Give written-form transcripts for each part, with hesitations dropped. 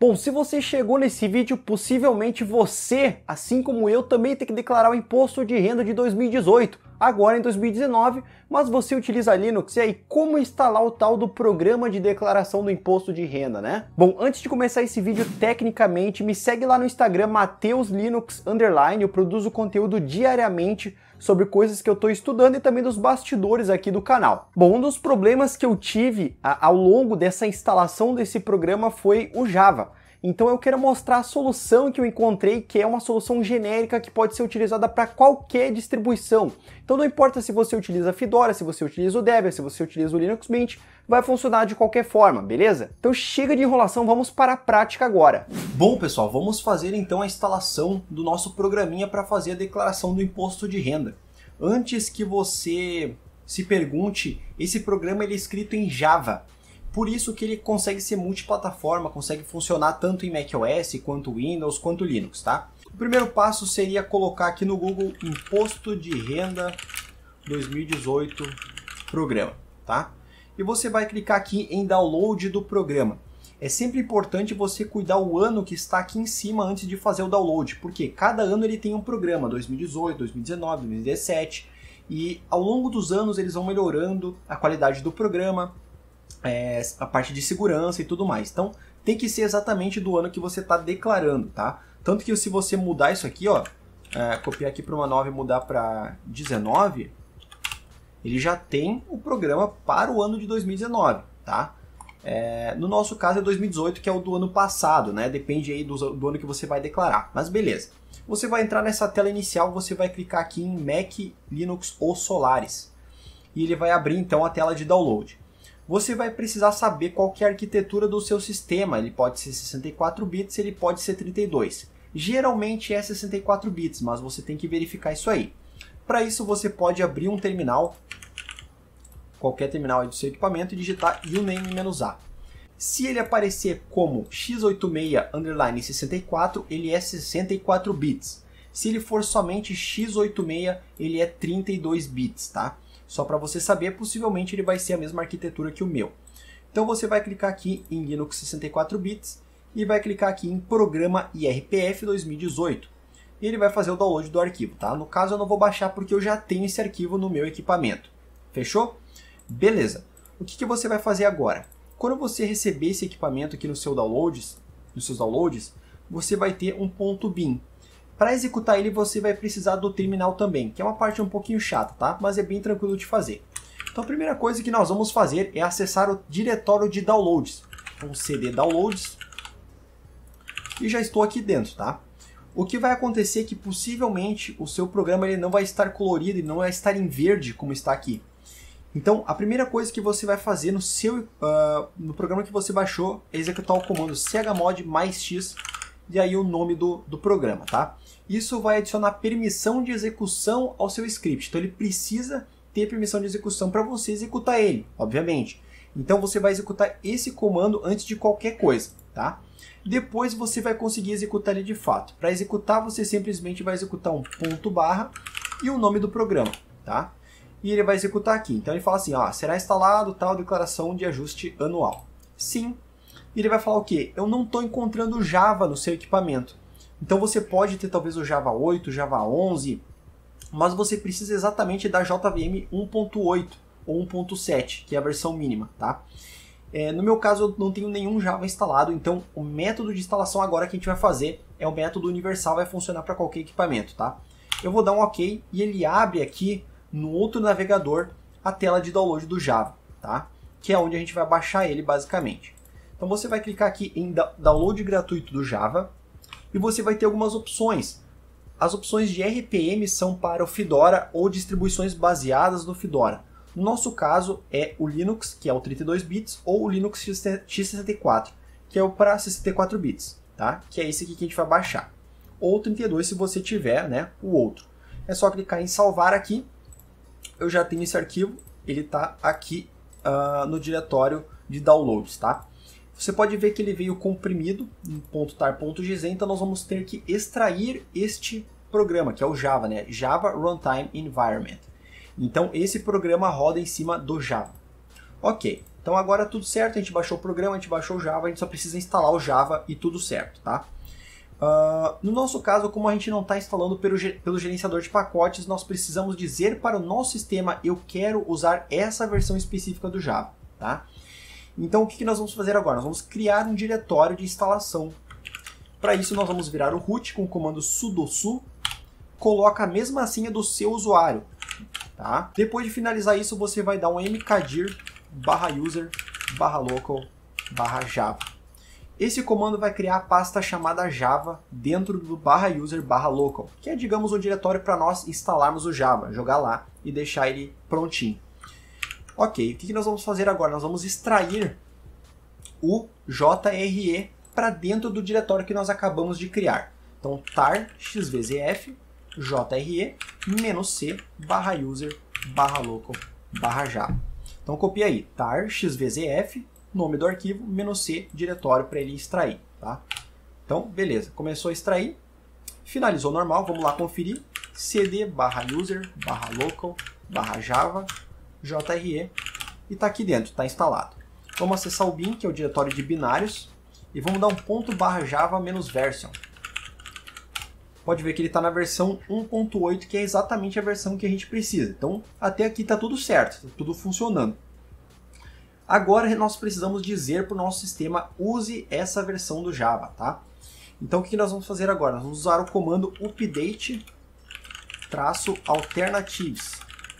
Bom, se você chegou nesse vídeo, possivelmente você, assim como eu, também tem que declarar o imposto de renda de 2018, agora em 2019, mas você utiliza Linux, e aí como instalar o tal do programa de declaração do imposto de renda, né? Bom, antes de começar esse vídeo tecnicamente, me segue lá no Instagram, MatheusLinux_, eu produzo conteúdo diariamente sobre coisas que eu estou estudando e também dos bastidores aqui do canal. Bom, um dos problemas que eu tive ao longo dessa instalação desse programa foi o Java. Então eu quero mostrar a solução que eu encontrei, que é uma solução genérica que pode ser utilizada para qualquer distribuição. Então não importa se você utiliza Fedora, se você utiliza o Debian, se você utiliza o Linux Mint, vai funcionar de qualquer forma, beleza? Então chega de enrolação, vamos para a prática agora. Bom pessoal, vamos fazer então a instalação do nosso programinha para fazer a declaração do imposto de renda. Antes que você se pergunte, esse programa ele é escrito em Java. Por isso que ele consegue ser multiplataforma, consegue funcionar tanto em macOS, quanto Windows, quanto Linux, tá? O primeiro passo seria colocar aqui no Google Imposto de Renda 2018 Programa, tá? E você vai clicar aqui em Download do programa. É sempre importante você cuidar o ano que está aqui em cima antes de fazer o download, porque cada ano ele tem um programa, 2018, 2019, 2017, e ao longo dos anos eles vão melhorando a qualidade do programa, a parte de segurança e tudo mais. Então tem que ser exatamente do ano que você está declarando, tá? Tanto que se você mudar isso aqui, ó, copiar aqui para uma nova e mudar para 19, ele já tem o programa para o ano de 2019, tá? No nosso caso é 2018, que é o do ano passado, né? Depende aí do ano que você vai declarar, mas beleza. Você vai entrar nessa tela inicial, você vai clicar aqui em Mac, Linux ou Solaris. E ele vai abrir então a tela de download. Você vai precisar saber qual que é a arquitetura do seu sistema. Ele pode ser 64 bits, ele pode ser 32. Geralmente é 64 bits, mas você tem que verificar isso aí. Para isso você pode abrir um terminal, qualquer terminal aí do seu equipamento, e digitar uname-a. Se ele aparecer como x86_64, ele é 64 bits. Se ele for somente x86, ele é 32 bits, tá? Só para você saber, possivelmente ele vai ser a mesma arquitetura que o meu. Então você vai clicar aqui em Linux 64 bits e vai clicar aqui em Programa IRPF 2018. E ele vai fazer o download do arquivo, tá? No caso eu não vou baixar porque eu já tenho esse arquivo no meu equipamento. Fechou? Beleza. O que você vai fazer agora? Quando você receber esse equipamento aqui nos seus downloads, você vai ter um .bin. Para executar ele, você vai precisar do terminal também, que é uma parte um pouquinho chata, tá? Mas é bem tranquilo de fazer. Então a primeira coisa que nós vamos fazer é acessar o diretório de downloads. Então cd downloads. E já estou aqui dentro, tá? O que vai acontecer é que possivelmente o seu programa ele não vai estar colorido e não vai estar em verde como está aqui. Então a primeira coisa que você vai fazer no programa que você baixou é executar o comando chmod +x e aí o nome do programa, tá? Isso vai adicionar permissão de execução ao seu script. Então ele precisa ter permissão de execução para você executar ele, obviamente. Então você vai executar esse comando antes de qualquer coisa, tá? Depois você vai conseguir executar ele de fato. Para executar, você simplesmente vai executar um /, e o nome do programa, tá? E ele vai executar aqui. Então ele fala assim, ó, será instalado tal declaração de ajuste anual. Sim. E ele vai falar o quê? Eu não estou encontrando Java no seu equipamento. Então você pode ter talvez o Java 8, Java 11, mas você precisa exatamente da JVM 1.8 ou 1.7, que é a versão mínima, tá? No meu caso eu não tenho nenhum Java instalado, então o método de instalação agora que a gente vai fazer é o método universal, vai funcionar para qualquer equipamento, tá? Eu vou dar um OK e ele abre aqui no outro navegador a tela de download do Java, tá? Que é onde a gente vai baixar ele basicamente. Então você vai clicar aqui em download gratuito do Java e você vai ter algumas opções. As opções de RPM são para o Fedora ou distribuições baseadas no Fedora. No nosso caso é o Linux, que é o 32 bits, ou o Linux x64, que é o para 64 bits, tá? Que é esse aqui que a gente vai baixar. Ou 32 se você tiver, né, o outro. É só clicar em salvar aqui. Eu já tenho esse arquivo, ele está aqui no diretório de downloads, tá? Você pode ver que ele veio comprimido em .tar.gz, então nós vamos ter que extrair este programa, que é o Java, né? Java Runtime Environment. Então esse programa roda em cima do Java. Ok, Então agora tudo certo, a gente baixou o programa, a gente baixou o Java, a gente só precisa instalar o Java e tudo certo, tá? No nosso caso, como a gente não está instalando pelo gerenciador de pacotes, nós precisamos dizer para o nosso sistema, eu quero usar essa versão específica do Java, tá? Então o que nós vamos fazer agora? Nós vamos criar um diretório de instalação. Para isso nós vamos virar o root com o comando sudo su, coloca a mesma senha do seu usuário, tá? Depois de finalizar isso, você vai dar um mkdir /user/local/java. Esse comando vai criar a pasta chamada Java dentro do /user/local, que é, digamos, um diretório para nós instalarmos o Java, jogar lá e deixar ele prontinho. Ok, o que nós vamos fazer agora? Nós vamos extrair o JRE para dentro do diretório que nós acabamos de criar. Então, tar xvzf jre -c /user/local/java. Então, copia aí, tar xvzf, nome do arquivo, -c, diretório para ele extrair, tá? Então, beleza, começou a extrair, finalizou normal, vamos lá conferir, cd /user/local/java, JRE, e está aqui dentro, está instalado. Vamos acessar o bin, que é o diretório de binários, e vamos dar um /java -version. Pode ver que ele está na versão 1.8, que é exatamente a versão que a gente precisa. Então, até aqui está tudo certo, está tudo funcionando. Agora nós precisamos dizer para o nosso sistema, use essa versão do Java, tá? Então, o que nós vamos fazer agora? Nós vamos usar o comando update-alternatives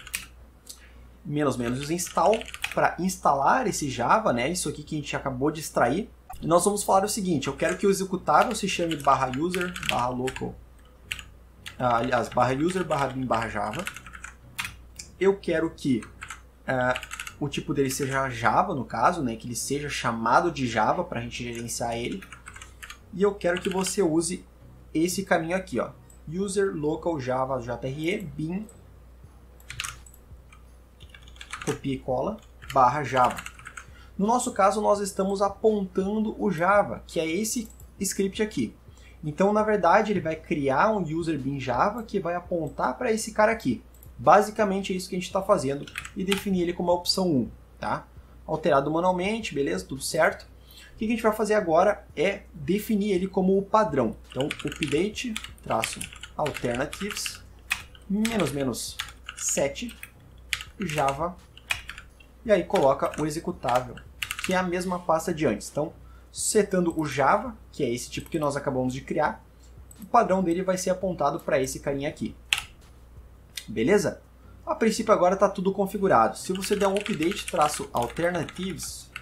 --install para instalar esse Java, né? Isso aqui que a gente acabou de extrair. E nós vamos falar o seguinte, eu quero que o executável se chame /user/local, aliás, /user/bin/java. Eu quero que o tipo dele seja Java, no caso, né? Que ele seja chamado de Java para a gente gerenciar ele. E eu quero que você use esse caminho aqui, ó, user local java jre bin, copia e cola, /java. No nosso caso, nós estamos apontando o Java, que é esse script aqui. Então, na verdade, ele vai criar um user bin Java que vai apontar para esse cara aqui. Basicamente é isso que a gente está fazendo e definir ele como a opção 1, tá? Alterado manualmente, beleza? Tudo certo. O que a gente vai fazer agora é definir ele como o padrão. Então, update-alternatives -7 Java, e aí coloca o executável, que é a mesma pasta de antes. Então, setando o Java, que é esse tipo que nós acabamos de criar, o padrão dele vai ser apontado para esse carinha aqui. Beleza? A princípio agora está tudo configurado. Se você der um update-alternatives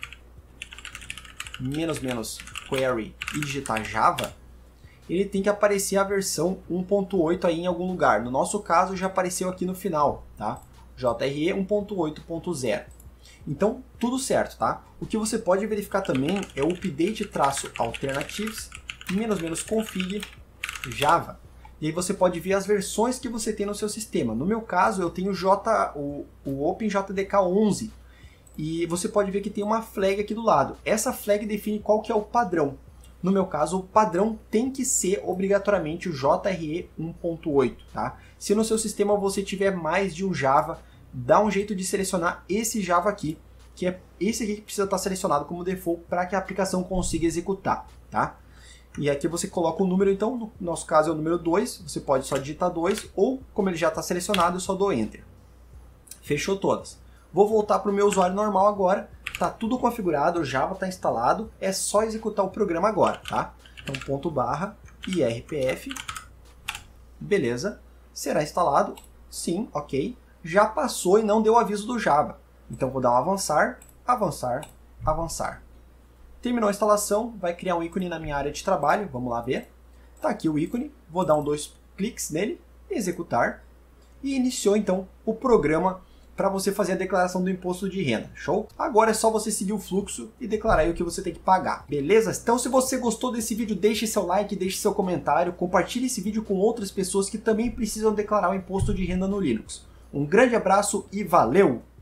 -query e digitar Java, ele tem que aparecer a versão 1.8 aí em algum lugar. No nosso caso já apareceu aqui no final, tá? JRE 1.8.0. Então, tudo certo, tá? O que você pode verificar também é o update-alternatives -config Java. E aí você pode ver as versões que você tem no seu sistema. No meu caso, eu tenho o OpenJDK 11. E você pode ver que tem uma flag aqui do lado. Essa flag define qual que é o padrão. No meu caso, o padrão tem que ser obrigatoriamente o JRE 1.8, tá? Se no seu sistema você tiver mais de um Java, dá um jeito de selecionar esse Java aqui, que é esse aqui que precisa estar selecionado como default para que a aplicação consiga executar, tá? E aqui você coloca o número, então, no nosso caso é o número 2, você pode só digitar 2, ou como ele já está selecionado, eu só dou Enter. Fechou todas. Vou voltar para o meu usuário normal agora, está tudo configurado, o Java está instalado, é só executar o programa agora, tá? Então, /irpf, beleza, será instalado, sim, ok, já passou e não deu aviso do Java. Então, vou dar um avançar, avançar, avançar. Terminou a instalação, vai criar um ícone na minha área de trabalho, vamos lá ver. Está aqui o ícone, vou dar 2 cliques nele, executar, e iniciou então o programa para você fazer a declaração do imposto de renda, show? Agora é só você seguir o fluxo e declarar aí o que você tem que pagar, beleza? Então se você gostou desse vídeo, deixe seu like, deixe seu comentário, compartilhe esse vídeo com outras pessoas que também precisam declarar o imposto de renda no Linux. Um grande abraço e valeu!